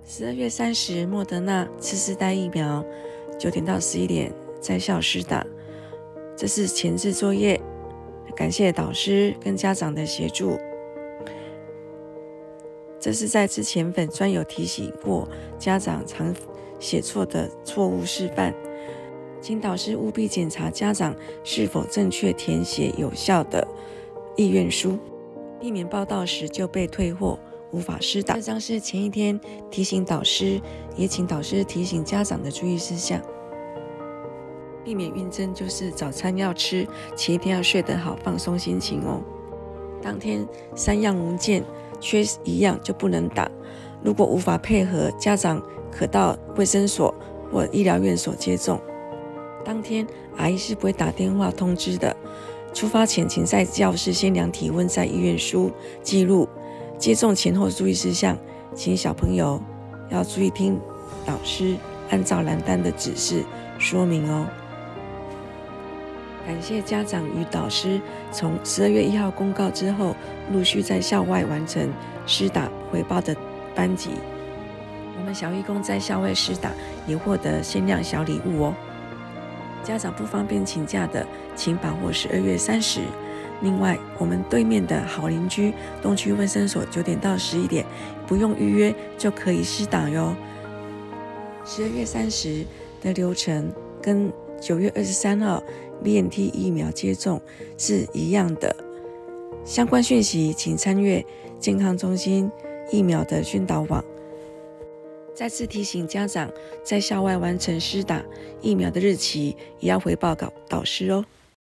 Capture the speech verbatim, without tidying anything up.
十二月三十，莫德纳次世代疫苗，九点到十一点在校施打。这是前置作业，感谢导师跟家长的协助。这是在之前粉专有提醒过家长常写错的错误示范，请导师务必检查家长是否正确填写有效的意愿书，避免报到时就被退货，无法施打。这张是前一天提醒导师，也请导师提醒家长的注意事项。避免晕针就是早餐要吃，前一天要睡得好，放松心情哦。当天三样文件缺一样就不能打，如果无法配合，家长可到卫生所或医疗院所接种。当天阿姨是不会打电话通知的。出发前请在教室先量体温，在意愿书记录。接种前后注意事项，请小朋友要注意听老师按照蓝单的指示说明哦。感谢家长与导师从十二月一号公告之后，陆续在校外完成施打回报的班级。我们小义工在校外施打也获得限量小礼物哦。家长不方便请假的，请把握十二月三十。另外，我们对面的好邻居东区卫生所九点到十一点，不用预约就可以施打哟。十二月三十的流程跟九月二十三号 B N T 疫苗接种是一样的。相关讯息请参阅健康中心疫苗的宣导网。再次提醒家长，在校外完成施打疫苗的日期，也要回报导导师哦。